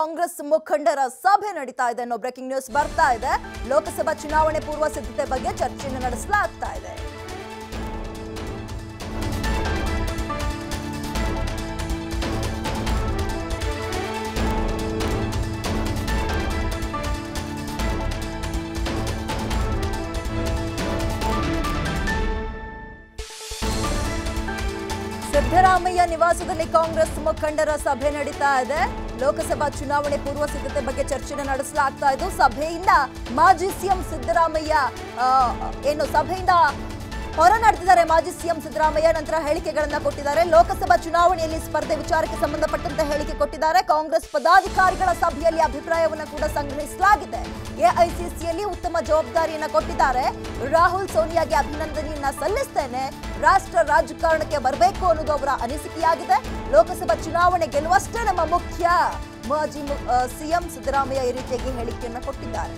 ಕಾಂಗ್ರೆಸ್ ಮುಖಂಡರ ಸಭೆ ನಡೀತಾ ಇದೆ ಅನ್ನೋ ಬ್ರೇಕಿಂಗ್ ನ್ಯೂಸ್ ಬರ್ತಾ ಇದೆ. ಲೋಕಸಭಾ ಚುನಾವಣೆ ಪೂರ್ವ ಸಿದ್ಧತೆ ಬಗ್ಗೆ ಚರ್ಚೆಯನ್ನು ನಡೆಸಲಾಗ್ತಾ ಇದೆ. ಸಿದ್ದರಾಮಯ್ಯ ನಿವಾಸದಲ್ಲಿ ಕಾಂಗ್ರೆಸ್ ಮುಖಂಡರ ಸಭೆ ನಡೀತಾ ಇದೆ. ಲೋಕಸಭಾ ಚುನಾವಣೆ ಪೂರ್ವ ಸಿದ್ಧತೆ ಬಗ್ಗೆ ಚರ್ಚೆಯನ್ನು ನಡೆಸಲಾಗ್ತಾ ಇದ್ದು, ಸಭೆಯಿಂದ ಮಾಜಿ ಸಿಎಂ ಸಿದ್ದರಾಮಯ್ಯ ಸಭೆಯಿಂದ ಹೊರ ನಡೆದಿದ್ದಾರೆ. ಮಾಜಿ ಸಿಎಂ ಸಿದ್ದರಾಮಯ್ಯ ನಂತರ ಹೇಳಿಕೆಗಳನ್ನ ಕೊಟ್ಟಿದ್ದಾರೆ. ಲೋಕಸಭಾ ಚುನಾವಣೆಯಲ್ಲಿ ಸ್ಪರ್ಧೆ ವಿಚಾರಕ್ಕೆ ಸಂಬಂಧಪಟ್ಟಂತೆ ಹೇಳಿಕೆ ಕೊಟ್ಟಿದ್ದಾರೆ. ಕಾಂಗ್ರೆಸ್ ಪದಾಧಿಕಾರಿಗಳ ಸಭೆಯಲ್ಲಿ ಅಭಿಪ್ರಾಯವನ್ನು ಕೂಡ ಸಂಗ್ರಹಿಸಲಾಗಿದೆ. ಎಐಸಿಸಿಯಲ್ಲಿ ಉತ್ತಮ ಜವಾಬ್ದಾರಿಯನ್ನ ಕೊಟ್ಟಿದ್ದಾರೆ. ರಾಹುಲ್ ಸೋನಿಯಾಗೆ ಅಭಿನಂದನೆಯನ್ನ ಸಲ್ಲಿಸ್ತೇನೆ, ರಾಷ್ಟ್ರ ರಾಜಕಾರಣಕ್ಕೆ ಬರಬೇಕು ಅನ್ನೋದು ಅವರ ಅನಿಸಿಕೆಯಾಗಿದೆ. ಲೋಕಸಭಾ ಚುನಾವಣೆ ಗೆಲ್ಲುವಷ್ಟೇ ನಮ್ಮ ಮುಖ್ಯ. ಮಾಜಿ ಸಿಎಂ ಸಿದ್ದರಾಮಯ್ಯ ಈ ರೀತಿಯಾಗಿ ಹೇಳಿಕೆಯನ್ನ ಕೊಟ್ಟಿದ್ದಾರೆ.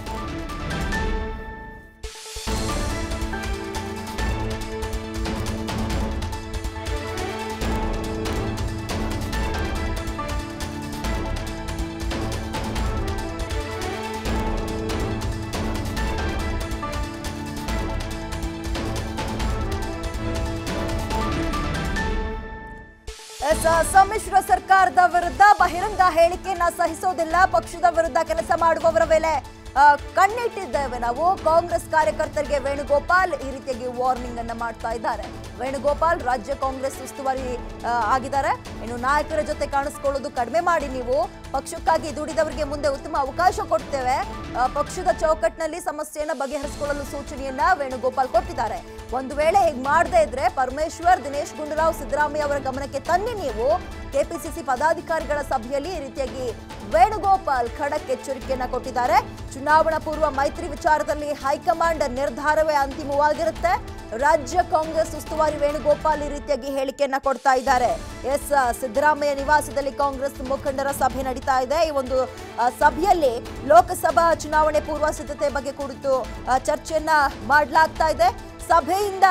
ಸಮ್ಮಿಶ್ರ ಸರ್ಕಾರದ ವಿರುದ್ಧ ಬಹಿರಂಗ ಹೇಳಿಕೆಯನ್ನ ಸಹಿಸೋದಿಲ್ಲ. ಪಕ್ಷದ ವಿರುದ್ಧ ಕೆಲಸ ಮಾಡುವವರ ಮೇಲೆ ಕಣ್ಣಿಟ್ಟಿದ್ದೇವೆ ನಾವು. ಕಾಂಗ್ರೆಸ್ ಕಾರ್ಯಕರ್ತರಿಗೆ ವೇಣುಗೋಪಾಲ್ ಈ ರೀತಿಯಾಗಿ ವಾರ್ನಿಂಗ್ ಅನ್ನ ಮಾಡ್ತಾ ಇದ್ದಾರೆ. ವೇಣುಗೋಪಾಲ್ ರಾಜ್ಯ ಕಾಂಗ್ರೆಸ್ ಉಸ್ತುವಾರಿ ಆಗಿದ್ದಾರೆ. ಇನ್ನು ನಾಯಕರ ಜೊತೆ ಕಾಣಿಸ್ಕೊಳ್ಳೋದು ಕಡಿಮೆ ಮಾಡಿ, ನೀವು ಪಕ್ಷಕ್ಕಾಗಿ ದುಡಿದವರಿಗೆ ಮುಂದೆ ಉತ್ತಮ ಅವಕಾಶ ಕೊಡ್ತೇವೆ. ಪಕ್ಷದ ಚೌಕಟ್ಟಿನಲ್ಲಿ ಸಮಸ್ಯೆಯನ್ನ ಬಗೆಹರಿಸಿಕೊಳ್ಳಲು ಸೂಚನೆಯನ್ನ ವೇಣುಗೋಪಾಲ್ ಕೊಟ್ಟಿದ್ದಾರೆ. ಒಂದು ವೇಳೆ ಹೀಗೆ ಮಾಡದೇ ಇದ್ರೆ ಪರಮೇಶ್ವರ್, ದಿನೇಶ್ ಗುಂಡೂರಾವ್, ಸಿದ್ದರಾಮಯ್ಯ ಅವರ ಗಮನಕ್ಕೆ ತನ್ನಿ ನೀವು. ಕೆಪಿಸಿಸಿ ಪದಾಧಿಕಾರಿಗಳ ಸಭೆಯಲ್ಲಿ ಈ ರೀತಿಯಾಗಿ ವೇಣುಗೋಪಾಲ್ ಖಡಕ್ ಎಚ್ಚರಿಕೆಯನ್ನ ಕೊಟ್ಟಿದ್ದಾರೆ. ಚುನಾವಣಾ ಪೂರ್ವ ಮೈತ್ರಿ ವಿಚಾರದಲ್ಲಿ ಹೈಕಮಾಂಡ್ ನಿರ್ಧಾರವೇ ಅಂತಿಮವಾಗಿರುತ್ತೆ. ರಾಜ್ಯ ಕಾಂಗ್ರೆಸ್ ಉಸ್ತುವಾರಿ ವೇಣುಗೋಪಾಲ್ ಈ ರೀತಿಯಾಗಿ ಹೇಳಿಕೆಯನ್ನ ಕೊಡ್ತಾ ಇದ್ದಾರೆ. ಸಿದ್ದರಾಮಯ್ಯ ನಿವಾಸದಲ್ಲಿ ಕಾಂಗ್ರೆಸ್ ಮುಖಂಡರ ಸಭೆ ನಡೀತಾ ಇದೆ. ಈ ಒಂದು ಸಭೆಯಲ್ಲಿ ಲೋಕಸಭಾ ಚುನಾವಣೆ ಪೂರ್ವ ಸಿದ್ಧತೆ ಬಗ್ಗೆ ಕುರಿತು ಚರ್ಚೆಯನ್ನ ಮಾಡಲಾಗ್ತಾ ಇದೆ. ಸಭೆಯಿಂದ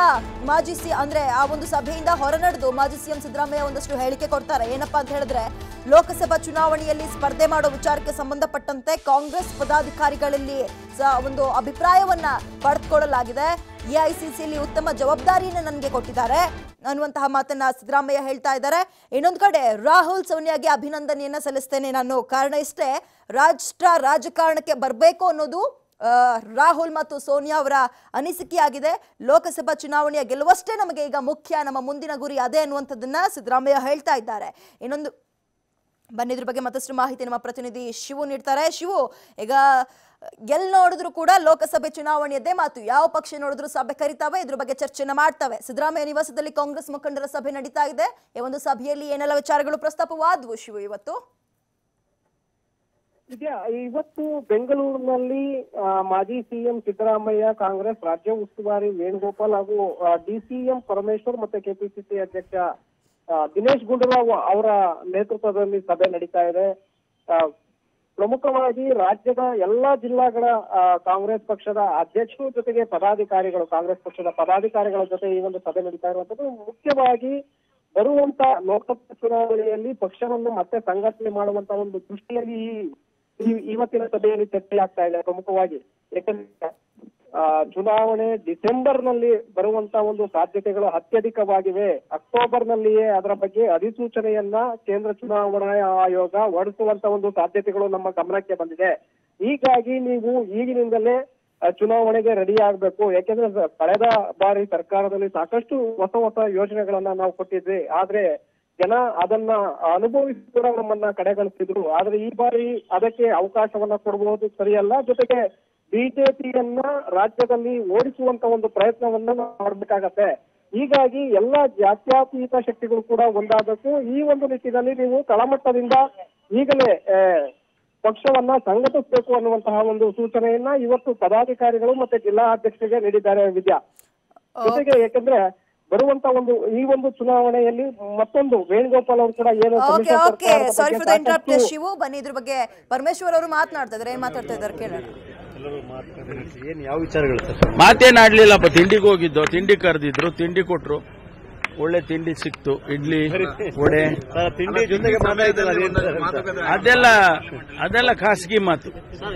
ಆ ಒಂದು ಸಭೆಯಿಂದ ಹೊರನಡೆದು ಮಾಜಿ ಸಿಎಂ ಸಿದ್ದರಾಮಯ್ಯ ಒಂದಷ್ಟು ಹೇಳಿಕೆ ಕೊಡ್ತಾರೆ. ಏನಪ್ಪಾ ಅಂತ ಹೇಳಿದ್ರೆ, ಲೋಕಸಭಾ ಚುನಾವಣೆಯಲ್ಲಿ ಸ್ಪರ್ಧೆ ಮಾಡೋ ವಿಚಾರಕ್ಕೆ ಸಂಬಂಧಪಟ್ಟಂತೆ ಕಾಂಗ್ರೆಸ್ ಪದಾಧಿಕಾರಿಗಳಲ್ಲಿ ಒಂದು ಅಭಿಪ್ರಾಯವನ್ನ ಪಡೆದುಕೊಳ್ಳಲಾಗಿದೆ. ಎಐಸಿಸಿಯಲ್ಲಿ ಉತ್ತಮ ಜವಾಬ್ದಾರಿಯನ್ನು ನನಗೆ ಕೊಟ್ಟಿದ್ದಾರೆ ಅನ್ನುವಂತಹ ಮಾತನ್ನ ಸಿದ್ದರಾಮಯ್ಯ ಹೇಳ್ತಾ ಇದ್ದಾರೆ. ಇನ್ನೊಂದು ಕಡೆ ರಾಹುಲ್ ಸೋನಿಯಾಗೆ ಅಭಿನಂದನೆಯನ್ನ ಸಲ್ಲಿಸ್ತೇನೆ ನಾನು. ಕಾರಣ ಇಷ್ಟೇ, ರಾಷ್ಟ್ರ ರಾಜಕಾರಣಕ್ಕೆ ಬರಬೇಕು ಅನ್ನೋದು ರಾಹುಲ್ ಮತ್ತು ಸೋನಿಯಾ ಅವರ ಅನಿಸಿಕೆಯಾಗಿದೆ. ಲೋಕಸಭಾ ಚುನಾವಣೆಯ ಗೆಲ್ಲುವಷ್ಟೇ ನಮಗೆ ಈಗ ಮುಖ್ಯ, ನಮ್ಮ ಮುಂದಿನ ಗುರಿ ಅದೇ ಅನ್ನುವಂಥದ್ದನ್ನ ಸಿದ್ದರಾಮಯ್ಯ ಹೇಳ್ತಾ ಇದ್ದಾರೆ. ಇನ್ನೊಂದು ಇದ್ರ ಬಗ್ಗೆ ಮತ್ತಷ್ಟು ಮಾಹಿತಿ ನಮ್ಮ ಪ್ರತಿನಿಧಿ ಶಿವು ನೀಡ್ತಾರೆ. ಶಿವು, ಈಗ ಎಲ್ಲಿ ನೋಡಿದ್ರು ಕೂಡ ಲೋಕಸಭೆ ಚುನಾವಣೆಯದ್ದೇ ಮಾತು. ಯಾವ ಪಕ್ಷ ನೋಡಿದ್ರು ಸಭೆ ಕರೀತಾವೆ, ಇದ್ರ ಬಗ್ಗೆ ಚರ್ಚೆನ ಮಾಡ್ತವೆ. ಸಿದ್ದರಾಮಯ್ಯ ನಿವಾಸದಲ್ಲಿ ಕಾಂಗ್ರೆಸ್ ಮುಖಂಡರ ಸಭೆ ನಡೀತಾ ಇದೆ. ಈ ಒಂದು ಸಭೆಯಲ್ಲಿ ಏನೆಲ್ಲ ವಿಚಾರಗಳು ಪ್ರಸ್ತಾಪವಾದವು ಶಿವು ಇವತ್ತು? ಇವತ್ತು ಬೆಂಗಳೂರಿನಲ್ಲಿ ಮಾಜಿ ಸಿಎಂ ಸಿದ್ದರಾಮಯ್ಯ, ಕಾಂಗ್ರೆಸ್ ರಾಜ್ಯ ಉಸ್ತುವಾರಿ ವೇಣುಗೋಪಾಲ್ ಹಾಗೂ ಡಿಸಿಎಂ ಪರಮೇಶ್ವರ್ ಮತ್ತೆ ಕೆಪಿಸಿಸಿ ಅಧ್ಯಕ್ಷ ದಿನೇಶ್ ಗುಂಡೂರಾವ್ ಅವರ ನೇತೃತ್ವದಲ್ಲಿ ಸಭೆ ನಡೀತಾ ಇದೆ. ಪ್ರಮುಖವಾಗಿ ರಾಜ್ಯದ ಎಲ್ಲಾ ಜಿಲ್ಲಾಗಳ ಕಾಂಗ್ರೆಸ್ ಪಕ್ಷದ ಅಧ್ಯಕ್ಷರ ಜೊತೆಗೆ ಪದಾಧಿಕಾರಿಗಳು, ಕಾಂಗ್ರೆಸ್ ಪಕ್ಷದ ಪದಾಧಿಕಾರಿಗಳ ಜೊತೆ ಈ ಒಂದು ಸಭೆ ನಡೀತಾ ಇರುವಂತದ್ದು. ಮುಖ್ಯವಾಗಿ ಬರುವಂತ ಲೋಕಸಭಾ ಚುನಾವಣೆಯಲ್ಲಿ ಪಕ್ಷವನ್ನು ಮತ್ತೆ ಸಂಘಟನೆ ಮಾಡುವಂತ ಒಂದು ದೃಷ್ಟಿಯಲ್ಲಿ ಇವತ್ತಿನ ಸಭೆಯಲ್ಲಿ ಚರ್ಚೆ ಆಗ್ತಾ ಇದೆ. ಪ್ರಮುಖವಾಗಿ ಯಾಕಂದ್ರೆ ಚುನಾವಣೆ ಡಿಸೆಂಬರ್ ನಲ್ಲಿ ಬರುವಂತ ಒಂದು ಸಾಧ್ಯತೆಗಳು ಅತ್ಯಧಿಕವಾಗಿವೆ. ಅಕ್ಟೋಬರ್ ನಲ್ಲಿಯೇ ಅದರ ಬಗ್ಗೆ ಅಧಿಸೂಚನೆಯನ್ನ ಕೇಂದ್ರ ಚುನಾವಣಾ ಆಯೋಗ ಹೊರಡಿಸುವಂತ ಒಂದು ಸಾಧ್ಯತೆಗಳು ನಮ್ಮ ಗಮನಕ್ಕೆ ಬಂದಿದೆ. ಹೀಗಾಗಿ ನೀವು ಈಗಿನಿಂದಲೇ ಚುನಾವಣೆಗೆ ರೆಡಿ ಆಗ್ಬೇಕು. ಯಾಕೆಂದ್ರೆ ಕಳೆದ ಬಾರಿ ಸರ್ಕಾರದಲ್ಲಿ ಸಾಕಷ್ಟು ಹೊಸ ಹೊಸ ಯೋಜನೆಗಳನ್ನ ನಾವು ಕೊಟ್ಟಿದ್ವಿ, ಆದ್ರೆ ಜನ ಅದನ್ನ ಅನುಭವಿಸಿ ಕೂಡ ನಮ್ಮನ್ನ ಕಡೆಗಣಿಸಿದ್ರು. ಆದ್ರೆ ಈ ಬಾರಿ ಅದಕ್ಕೆ ಅವಕಾಶವನ್ನ ಕೊಡಬಹುದು ಸರಿಯಲ್ಲ. ಜೊತೆಗೆ ಬಿಜೆಪಿಯನ್ನ ರಾಜ್ಯದಲ್ಲಿ ಓಡಿಸುವಂತ ಒಂದು ಪ್ರಯತ್ನವನ್ನ ಮಾಡಬೇಕಾಗತ್ತೆ. ಹೀಗಾಗಿ ಎಲ್ಲಾ ಜಾತ್ಯತೀತ ಶಕ್ತಿಗಳು ಕೂಡ ಒಂದಾಗಬೇಕು. ಈ ಒಂದು ನಿಟ್ಟಿನಲ್ಲಿ ನೀವು ತಳಮಟ್ಟದಿಂದ ಈಗಲೇ ಪಕ್ಷವನ್ನ ಸಂಘಟಿಸಬೇಕು ಅನ್ನುವಂತಹ ಒಂದು ಸೂಚನೆಯನ್ನ ಇವತ್ತು ಪದಾಧಿಕಾರಿಗಳು ಮತ್ತೆ ಜಿಲ್ಲಾ ಅಧ್ಯಕ್ಷರಿಗೆ ನೀಡಿದ್ದಾರೆ ವಿದ್ಯಾ. ಜೊತೆಗೆ ಯಾಕಂದ್ರೆ ಬರುವಂತ ಈ ಒಂದು ಚುನಾವಣೆಯಲ್ಲಿ ಮತ್ತೊಂದು ವೇಣುಗೋಪಾಲ್ ಅವರು ಕೂಡ ಏನು ಶಿವು ಬನ್ನಿ ಇದ್ರ ಬಗ್ಗೆ ಪರಮೇಶ್ವರ್ ಅವರು ಮಾತನಾಡ್ತಾ ಇದ್ದಾರೆ. ಏನ್ ಮಾತಾಡ್ತಾ ಇದ್ದಾರೆ ಕೇಳೋಣ. ಏನ್ ಯಾವ ವಿಚಾರಗಳು? ಮಾತೇನಾಡ್ಲಿಲ್ಲಪ್ಪ. ತಿಂಡಿಗೆ ಹೋಗಿದ್ದು, ತಿಂಡಿ ಕರೆದಿದ್ರು, ತಿಂಡಿ ಕೊಟ್ರು. ಒಳ್ಳೆ ತಿಂಡಿ ಸಿಕ್ತು, ಇಡ್ಲಿ ವಡೆ. ತಿಂಡಿ ಜೊತೆಗೆ ಅದೆಲ್ಲ ಖಾಸಗಿ ಮಾತು.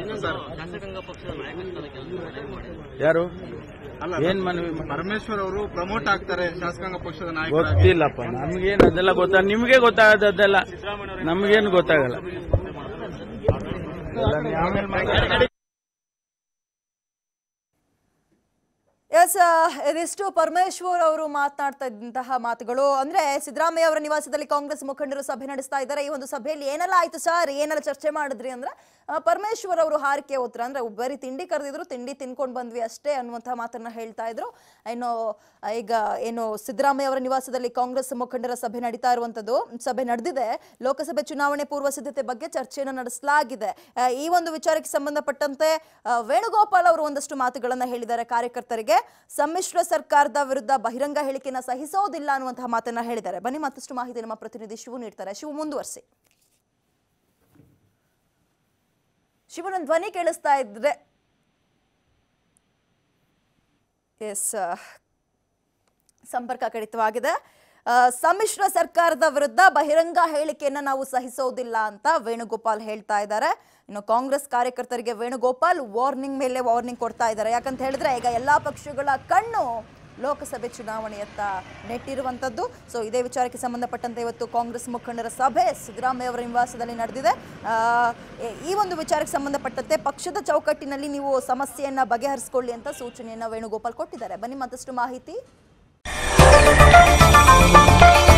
ಯಾರು ಏನ್ ಮನವಿ? ಪರಮೇಶ್ವರ್ ಅವರು ಪ್ರಮೋಟ್ ಆಗ್ತಾರೆ ಶಾಸಕಾಂಗ ಪಕ್ಷದ ನಾಯಕ. ಗೊತ್ತಿಲ್ಲಪ್ಪ ನಮ್ಗೇನು ಅದೆಲ್ಲ ನಿಮ್ಗೆ ಗೊತ್ತಾಗದೆಲ್ಲ, ನಮ್ಗೇನು ಗೊತ್ತಾಗಲ್ಲ. ಎಸ್, ಇದಿಷ್ಟು ಪರಮೇಶ್ವರ್ ಅವರು ಮಾತನಾಡ್ತಾ ಇದ್ದಂತಹ ಮಾತುಗಳು. ಅಂದ್ರೆ ಸಿದ್ದರಾಮಯ್ಯ ಅವರ ನಿವಾಸದಲ್ಲಿ ಕಾಂಗ್ರೆಸ್ ಮುಖಂಡರು ಸಭೆ ನಡೆಸ್ತಾ ಇದ್ದಾರೆ. ಈ ಒಂದು ಸಭೆಯಲ್ಲಿ ಏನೆಲ್ಲ ಆಯ್ತು ಸರ್, ಏನೆಲ್ಲ ಚರ್ಚೆ ಮಾಡಿದ್ರಿ ಅಂದ್ರೆ ಪರಮೇಶ್ವರ್ ಅವರು ಹಾರಿಕೆ ಉತ್ತರ ಅಂದ್ರೆ ಬರೀ ತಿಂಡಿ ಕರೆದಿದ್ರು, ತಿಂಡಿ ತಿನ್ಕೊಂಡು ಬಂದ್ವಿ ಅಷ್ಟೇ ಅನ್ನುವಂತಹ ಮಾತನ್ನ ಹೇಳ್ತಾ ಇದ್ರು. ಇನ್ನು ಈಗ ಏನು ಸಿದ್ದರಾಮಯ್ಯ ಅವರ ನಿವಾಸದಲ್ಲಿ ಕಾಂಗ್ರೆಸ್ ಮುಖಂಡರ ಸಭೆ ನಡೀತಾ ಇರುವಂತದ್ದು, ಸಭೆ ನಡೆದಿದೆ. ಲೋಕಸಭೆ ಚುನಾವಣೆ ಪೂರ್ವ ಸಿದ್ಧತೆ ಬಗ್ಗೆ ಚರ್ಚೆಯನ್ನು ನಡೆಸಲಾಗಿದೆ. ಈ ಒಂದು ವಿಚಾರಕ್ಕೆ ಸಂಬಂಧಪಟ್ಟಂತೆ ವೇಣುಗೋಪಾಲ್ ಅವರು ಒಂದಷ್ಟು ಮಾತುಗಳನ್ನ ಹೇಳಿದ್ದಾರೆ. ಕಾರ್ಯಕರ್ತರಿಗೆ ಸಮ್ಮಿಶ್ರ ಸರ್ಕಾರದ ವಿರುದ್ಧ ಬಹಿರಂಗ ಹೇಳಿಕೆಯನ್ನ ಸಹಿಸೋದಿಲ್ಲ ಅನ್ನುವಂತಹ ಮಾತನ್ನ ಹೇಳಿದ್ದಾರೆ. ಬನ್ನಿ ಮತ್ತಷ್ಟು ಮಾಹಿತಿ ನಮ್ಮ ಪ್ರತಿನಿಧಿ ಶಿವು ನೀಡ್ತಾರೆ. ಶಿವು, ಮುಂದುವರಿಸಿ. ಶಿವನ ಧ್ವನಿ ಕೇಳಿಸ್ತಾ ಇದ್ರೆ. ಎಸ್, ಸಂಪರ್ಕ ಕಡಿತವಾಗಿದೆ. ಸಮ್ಮಿಶ್ರ ಸರ್ಕಾರದ ವಿರುದ್ಧ ಬಹಿರಂಗ ಹೇಳಿಕೆಯನ್ನ ನಾವು ಸಹಿಸೋದಿಲ್ಲ ಅಂತ ವೇಣುಗೋಪಾಲ್ ಹೇಳ್ತಾ ಇದ್ದಾರೆ. ಇನ್ನು ಕಾಂಗ್ರೆಸ್ ಕಾರ್ಯಕರ್ತರಿಗೆ ವೇಣುಗೋಪಾಲ್ ವಾರ್ನಿಂಗ್ ಮೇಲೆ ವಾರ್ನಿಂಗ್ ಕೊಡ್ತಾ ಇದ್ದಾರೆ. ಯಾಕಂತ ಹೇಳಿದ್ರೆ ಈಗ ಎಲ್ಲಾ ಪಕ್ಷಗಳ ಕಣ್ಣು ಲೋಕಸಭೆ ಚುನಾವಣೆಯತ್ತ ನೆಟ್ಟಿರುವಂತದ್ದು. ಸೊ ಇದೇ ವಿಚಾರಕ್ಕೆ ಸಂಬಂಧಪಟ್ಟಂತೆ ಇವತ್ತು ಕಾಂಗ್ರೆಸ್ ಮುಖಂಡರ ಸಭೆ ಸಿದ್ದರಾಮಯ್ಯ ಅವರ ನಿವಾಸದಲ್ಲಿ ನಡೆದಿದೆ. ಈ ಒಂದು ವಿಚಾರಕ್ಕೆ ಸಂಬಂಧಪಟ್ಟಂತೆ ಪಕ್ಷದ ಚೌಕಟ್ಟಿನಲ್ಲಿ ನೀವು ಸಮಸ್ಯೆಯನ್ನ ಬಗೆಹರಿಸಿಕೊಳ್ಳಿ ಅಂತ ಸೂಚನೆಯನ್ನ ವೇಣುಗೋಪಾಲ್ ಕೊಟ್ಟಿದ್ದಾರೆ. ಬನ್ನಿ ಮತ್ತಷ್ಟು ಮಾಹಿತಿ.